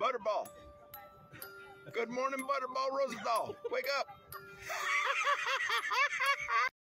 Butter Ball. Good morning, Butter Ball Rosenthal. Wake up.